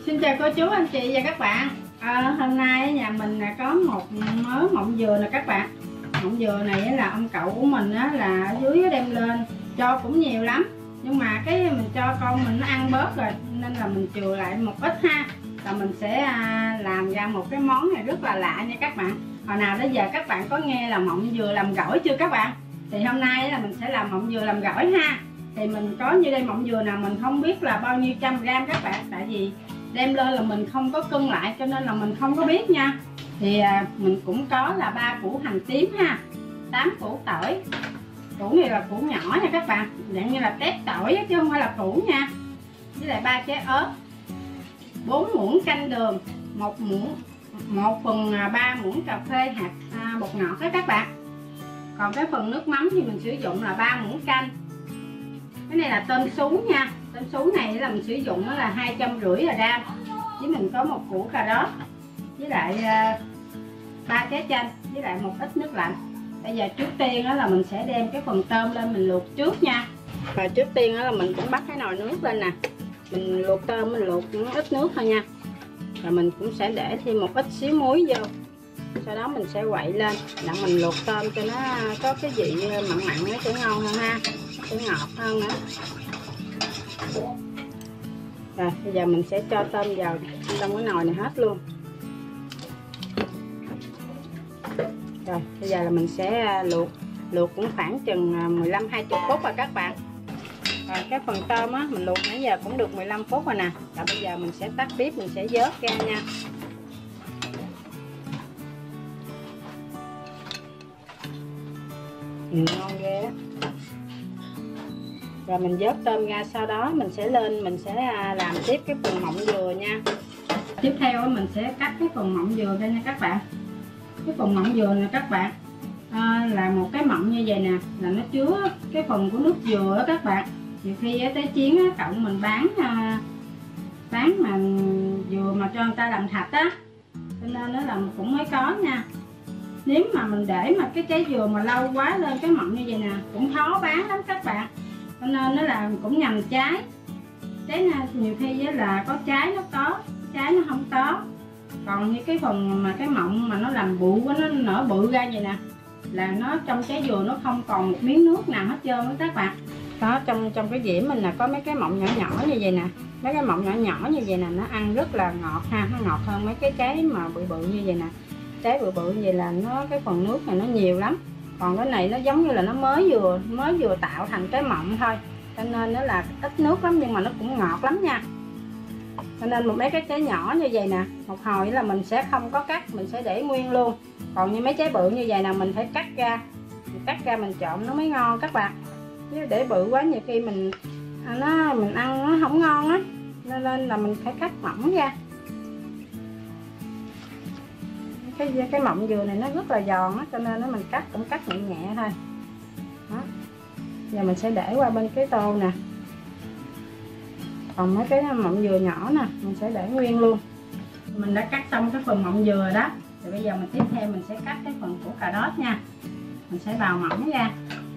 Xin chào cô chú, anh chị và các bạn. Hôm nay nhà mình là có một mớ mọng dừa nè các bạn. Mọng dừa này là ông cậu của mình là ở dưới đem lên cho cũng nhiều lắm, nhưng mà cái mình cho con mình nó ăn bớt rồi nên là mình chừa lại một ít ha. Là mình sẽ làm ra một cái món này rất là lạ nha các bạn. Hồi nào đến giờ các bạn có nghe là mọng dừa làm gỏi chưa các bạn? Thì hôm nay là mình sẽ làm mọng dừa làm gỏi ha. Thì mình có như đây mọng dừa nào mình không biết là bao nhiêu trăm gram các bạn, tại vì đem lên là mình không có cân lại cho nên là mình không có biết nha. Thì mình cũng có là 3 củ hành tím ha, 8 củ tỏi. Củ này là củ nhỏ nha các bạn, dạng như là tép tỏi chứ không phải là củ nha. Với lại 3 trái ớt, 4 muỗng canh đường, 1/3 muỗng cà phê hạt bột ngọt đó các bạn. Còn cái phần nước mắm thì mình sử dụng là 3 muỗng canh. Cái này là tôm sú nha. Tôm sú này là mình sử dụng nó là 250 gram. Với mình có 1 củ cà rốt, với lại 3 trái chanh, với lại một ít nước lạnh. Bây giờ trước tiên là mình sẽ đem cái phần tôm lên mình luộc trước nha. Và trước tiên là mình cũng bắt cái nồi nước lên nè. Mình luộc tôm, mình luộc ít nước thôi nha. Và mình cũng sẽ để thêm một ít xíu muối vô. Sau đó mình sẽ quậy lên để mình luộc tôm cho nó có cái vị mặn mặn, nó sẽ ngon hơn ha, sẽ ngọt hơn nữa. Rồi bây giờ mình sẽ cho tôm vào trong cái nồi này hết luôn. Rồi bây giờ là mình sẽ luộc cũng khoảng chừng 15-20 phút rồi các bạn. Rồi cái phần tôm á mình luộc nãy giờ cũng được 15 phút rồi nè. Rồi bây giờ mình sẽ tắt bếp, mình sẽ vớt ra nha. Ngon ghê á. Rồi mình vớt tôm ra, sau đó mình sẽ lên mình sẽ làm tiếp cái phần mọng dừa nha. Tiếp theo mình sẽ cắt cái phần mọng dừa ra nha các bạn. Cái phần mọng dừa này các bạn là một cái mọng như vậy nè, là nó chứa cái phần của nước dừa đó các bạn. Nhiều khi tới chiến cậu mình bán mà dừa mà cho người ta làm thạch á, cho nên nó là cũng mới có nha. Nếu mà mình để mà cái trái dừa mà lâu quá lên cái mọng như vậy nè cũng khó bán lắm các bạn, cho nên nó là cũng nhầm trái nhiều khi là có trái nó có, trái nó không có. Còn như cái phần mà cái mọng mà nó làm bự quá, nó nở bự ra vậy nè, là nó trong trái dừa nó không còn một miếng nước nào hết trơn đó các bạn. Đó, trong cái dĩa mình là có mấy cái mọng nhỏ nhỏ như vậy nè. Mấy cái mọng nhỏ nhỏ như vậy nè nó ăn rất là ngọt ha, nó ngọt hơn mấy cái trái mà bự bự như vậy nè. Trái bự bự như vậy là nó cái phần nước này nó nhiều lắm. Còn cái này nó giống như là nó mới vừa tạo thành cái mọng thôi, cho nên nó là ít nước lắm nhưng mà nó cũng ngọt lắm nha. Cho nên mấy cái trái nhỏ như vậy nè, một hồi là mình sẽ không có cắt, mình sẽ để nguyên luôn. Còn như mấy trái bự như vậy nè mình phải cắt ra, mình trộn nó mới ngon các bạn. Chứ để bự quá nhiều khi mình ăn nó không ngon á, nên là mình phải cắt mỏng ra. Cái mọng dừa này nó rất là giòn á, cho nên nó mình cũng cắt nhẹ nhẹ thôi. Đó. Giờ mình sẽ để qua bên cái tô nè. Còn mấy cái mọng dừa nhỏ nè mình sẽ để nguyên luôn. Mình đã cắt xong cái phần mọng dừa đó, rồi bây giờ mình tiếp theo mình sẽ cắt cái phần của cà rốt nha. Mình sẽ bào mỏng ra.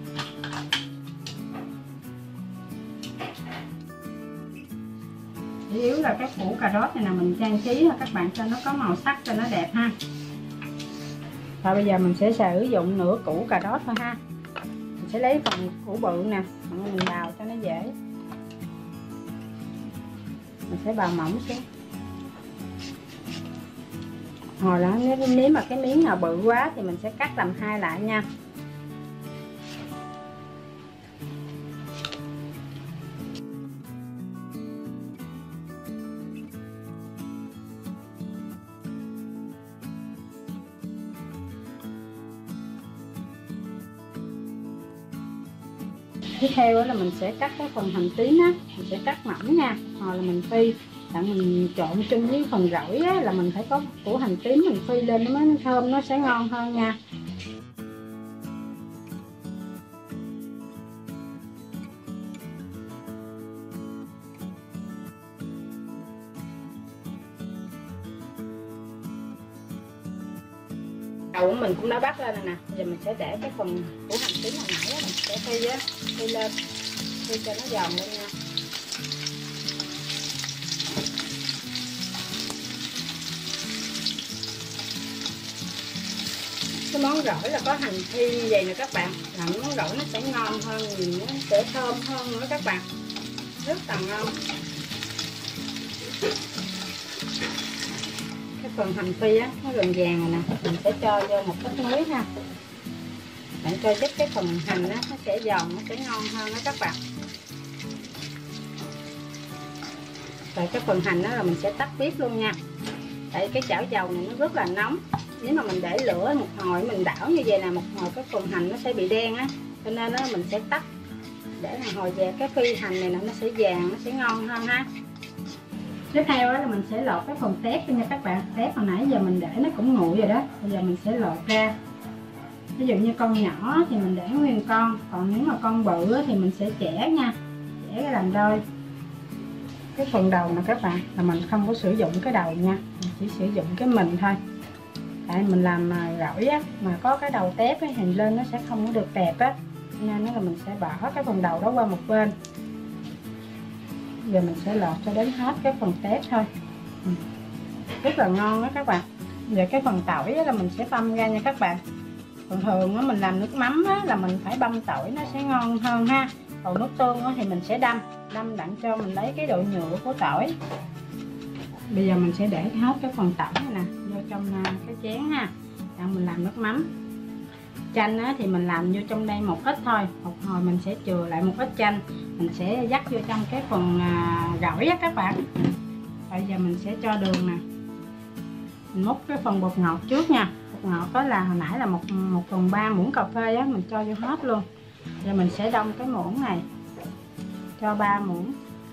Chủ yếu là cái củ cà rốt này là mình trang trí thôi các bạn, cho nó có màu sắc cho nó đẹp ha. Rồi bây giờ mình sẽ sử dụng nửa củ cà rốt thôi ha. Mình sẽ lấy phần củ bự nè, mình bào cho nó dễ. Mình sẽ bào mỏng xuống. Hồi đó nếu mà cái miếng nào bự quá thì mình sẽ cắt làm 2 lại nha. Tiếp theo là mình sẽ cắt cái phần hành tím á, mình sẽ cắt mỏng nha. Hoặc là mình phi, đặng mình trộn chung với phần gỏi á, là mình phải có củ hành tím mình phi lên nó mới thơm, nó sẽ ngon hơn nha. Đầu của mình cũng đã bắt lên rồi nè. Giờ mình sẽ để cái phần củ hành tím hồi nãy mình sẽ phi lên, phi cho nó giòn lên nha. cái món gỏi là có hành phi như vậy nè các bạn, làm món gỏi nó sẽ ngon hơn, nó sẽ thơm hơn nữa các bạn, rất là ngon. Cái phần hành phi á nó gần vàng rồi nè, mình sẽ cho vô một ít muối ha, để cho giúp cái phần hành á nó sẽ giòn, nó sẽ ngon hơn đó các bạn. Rồi cái phần hành đó là mình sẽ tắt bếp luôn nha, tại cái chảo dầu này nó rất là nóng, nếu mà mình để lửa một hồi mình đảo như vậy là một hồi cái phần hành nó sẽ bị đen á, cho nên đó mình sẽ tắt để một hồi về cái phi hành này nó sẽ vàng, nó sẽ ngon hơn ha. Tiếp theo đó là mình sẽ lột cái phần tép nha các bạn. Tép hồi nãy giờ mình để nó cũng nguội rồi đó, bây giờ mình sẽ lột ra. Ví dụ như con nhỏ thì mình để nguyên con, còn nếu mà con bự thì mình sẽ chẻ nha, chẻ làm đôi. Cái phần đầu mà các bạn là mình không có sử dụng cái đầu nha, mình chỉ sử dụng cái mình thôi. Tại mình làm gỏi á, mà có cái đầu tép ấy, hình lên nó sẽ không có được đẹp á, nên là mình sẽ bỏ cái phần đầu đó qua một bên. Giờ mình sẽ lọt cho đến hết cái phần tép thôi, rất là ngon đó các bạn. Giờ cái phần tỏi là mình sẽ băm ra nha các bạn. Thường thường á, mình làm nước mắm á, là mình phải băm tỏi nó sẽ ngon hơn ha, còn nước tương á, thì mình sẽ đâm đặng cho mình lấy cái độ nhựa của tỏi. Bây giờ mình sẽ để hết cái phần tỏi này nè vô trong cái chén ha, đặng mình làm nước mắm. Chanh á, thì mình làm vô trong đây một ít thôi, một hồi mình sẽ chừa lại một ít chanh, mình sẽ dắt vô trong cái phần gỏi á các bạn. Bây giờ mình sẽ cho đường nè, mình múc cái phần bột ngọt trước nha. Bột ngọt đó là hồi nãy là 1/3 muỗng cà phê á, mình cho vô hết luôn. Giờ mình sẽ đông cái muỗng này, cho 3 muỗng,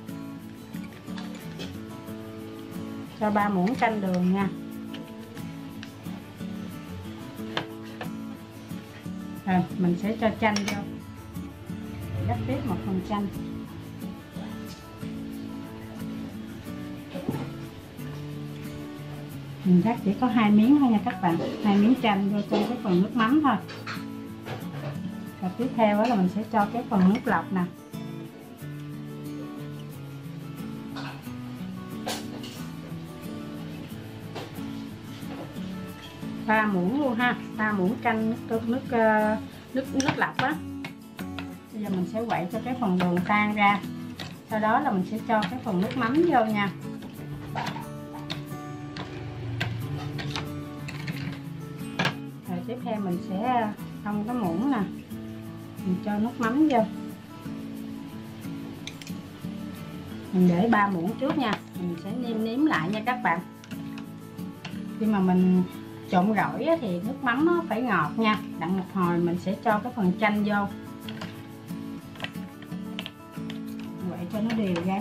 cho 3 muỗng canh đường nha. Rồi mình sẽ cho chanh vô, rắc tiếp một phần chanh. Mình rắc chỉ có 2 miếng thôi nha các bạn, 2 miếng chanh vô trong cái phần nước mắm thôi. Và tiếp theo đó là mình sẽ cho cái phần nước lọc nè, ba muỗng luôn ha, 3 muỗng canh nước lọc á. Bây giờ mình sẽ quậy cho cái phần đường tan ra, sau đó là mình sẽ cho cái phần nước mắm vô nha. Rồi tiếp theo mình sẽ thông cái muỗng nè, mình cho nước mắm vô, mình để 3 muỗng trước nha, mình sẽ nêm lại nha các bạn. Khi mà mình trộn gỏi thì nước mắm nó phải ngọt nha, đặng một hồi mình sẽ cho cái phần chanh vô, vậy cho nó đều ra.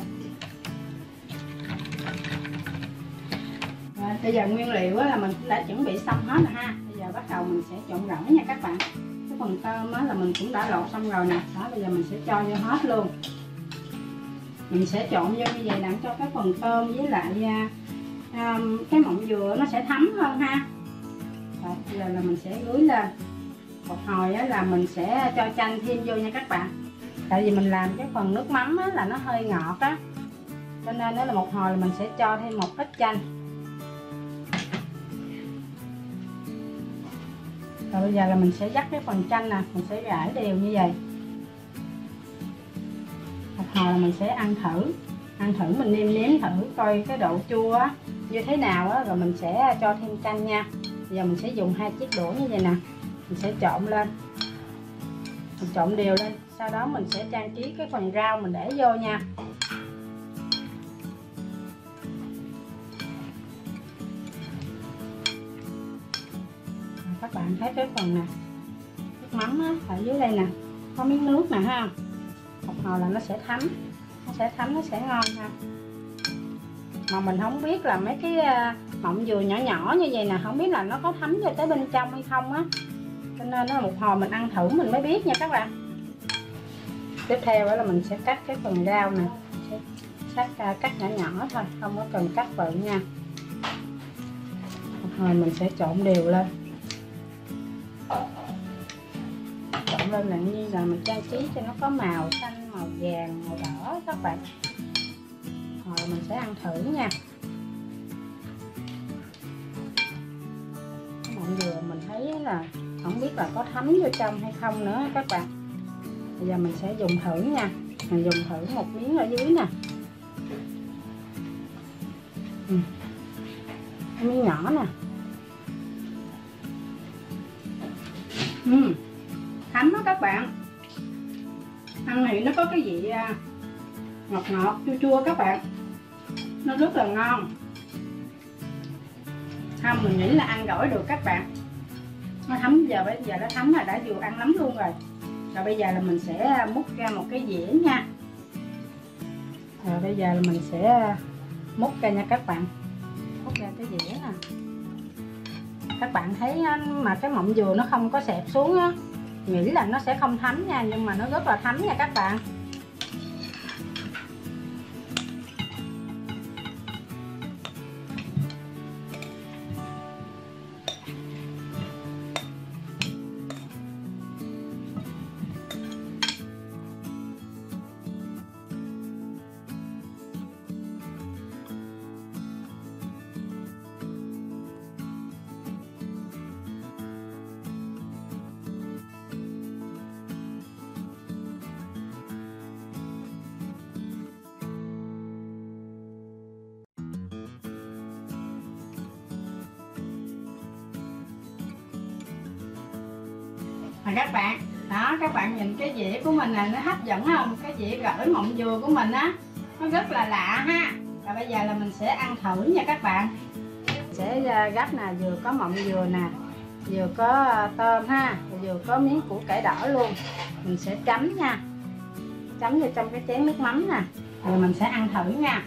Rồi, bây giờ nguyên liệu là mình cũng đã chuẩn bị xong hết rồi ha. Bây giờ bắt đầu mình sẽ trộn gỏi nha các bạn. Cái phần tôm là mình cũng đã lột xong rồi nè, đó bây giờ mình sẽ cho vô hết luôn. Mình sẽ trộn vô như vậy đặng cho cái phần tôm với lại cái mọng dừa nó sẽ thấm hơn ha. Rồi, bây giờ là mình sẽ rưới lên. Một hồi là mình sẽ cho chanh thêm vô nha các bạn. Tại vì mình làm cái phần nước mắm là nó hơi ngọt á, cho nên đó là một hồi là mình sẽ cho thêm một ít chanh. Rồi bây giờ là mình sẽ dắt cái phần chanh nè, mình sẽ rải đều như vậy. Một hồi là mình sẽ ăn thử mình nêm thử coi cái độ chua á như thế nào á, rồi mình sẽ cho thêm chanh nha. Bây giờ mình sẽ dùng 2 chiếc đũa như vậy nè, mình sẽ trộn lên, mình trộn đều lên, sau đó mình sẽ trang trí cái phần rau mình để vô nha. Các bạn thấy cái phần nè, nước mắm á, ở dưới đây nè có miếng nước nè ha, một hồi là nó sẽ thấm, nó sẽ ngon ha. Mà mình không biết là mấy cái mọng dừa nhỏ nhỏ như vậy nè, không biết là nó có thấm vô tới bên trong hay không á, cho nên nó một hồi mình ăn thử mình mới biết nha các bạn. Tiếp theo đó là mình sẽ cắt cái phần rau nè, cắt nhỏ nhỏ thôi, không có cần cắt bự nha. Một hồi mình sẽ trộn đều lên, trộn lên là như là mình trang trí cho nó có màu xanh, màu vàng, màu đỏ các bạn. Rồi mình sẽ ăn thử nha. Cái mọng dừa mình thấy là không biết là có thấm vô trong hay không nữa các bạn. Bây giờ mình sẽ dùng thử nha, mình dùng thử một miếng ở dưới nè. Miếng nhỏ nè. Thấm đó các bạn, ăn thì nó có cái vị ngọt ngọt chua chua các bạn, nó rất là ngon. Không, mình nghĩ là ăn gỏi được các bạn. Nó thấm, bây giờ nó thấm là đã vừa ăn lắm luôn rồi. Rồi bây giờ là mình sẽ múc ra một cái dĩa nha. Rồi bây giờ là mình sẽ múc ra nha các bạn. Múc ra cái dĩa nè. Các bạn thấy mà cái mọng dừa nó không có xẹp xuống á, nghĩ là nó sẽ không thấm nha, nhưng mà nó rất là thấm nha các bạn. Các bạn đó, các bạn nhìn cái dĩa của mình là nó hấp dẫn không? Cái dĩa gỏi mọng dừa của mình á, nó rất là lạ ha. Và bây giờ là mình sẽ ăn thử nha các bạn. Sẽ gắp nè, vừa có mọng dừa nè, vừa có tôm ha, vừa có miếng củ cải đỏ luôn. Mình sẽ chấm nha, chấm vô trong cái chén nước mắm nè, rồi mình sẽ ăn thử nha.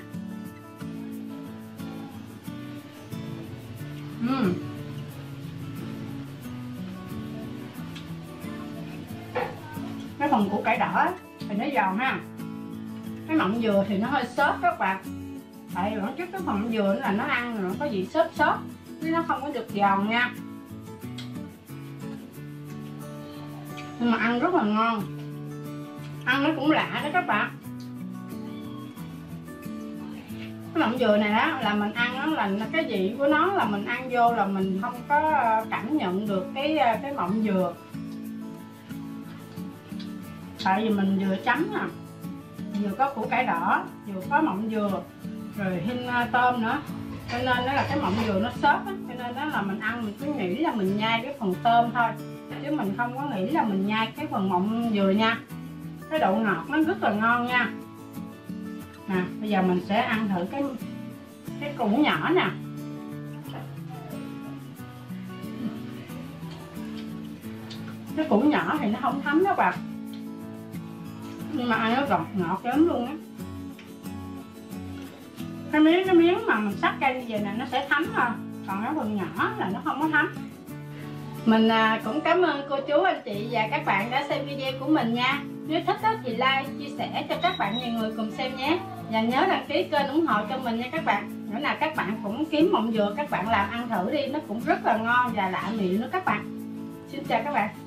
Cái phần củ cải đỏ thì nó giòn ha, cái mọng dừa thì nó hơi xốp các bạn. Tại vì bản chất cái mọng dừa là nó ăn nó có vị xốp xốp, chứ nó không có được giòn nha. Nhưng mà ăn rất là ngon, ăn nó cũng lạ đó các bạn. Cái mọng dừa này đó là mình ăn đó là cái vị của nó là mình ăn vô là mình không có cảm nhận được cái mọng dừa. Tại vì mình vừa chấm nè, vừa có củ cải đỏ, vừa có mọng dừa, rồi hin tôm nữa, cho nên đó là cái mọng dừa nó xốp á, cho nên đó là mình ăn mình cứ nghĩ là mình nhai cái phần tôm thôi, chứ mình không có nghĩ là mình nhai cái phần mọng dừa nha. Cái độ ngọt nó rất là ngon nha. Nè, bây giờ mình sẽ ăn thử cái củ nhỏ nè. Cái củ nhỏ thì nó không thấm đó bạn, nhưng mà ăn nó ngọt ngọt lắm luôn á. Cái miếng mà mình xắt ra như vậy nè nó sẽ thấm thôi, còn cái phần nhỏ là nó không có thấm. Mình cũng cảm ơn cô chú anh chị và các bạn đã xem video của mình nha. Nếu thích thì like, chia sẻ cho các bạn nhiều người cùng xem nhé. Và nhớ đăng ký kênh ủng hộ cho mình nha các bạn. Nữa là các bạn cũng kiếm mọng dừa các bạn làm ăn thử đi, nó cũng rất là ngon và lạ miệng nữa các bạn. Xin chào các bạn.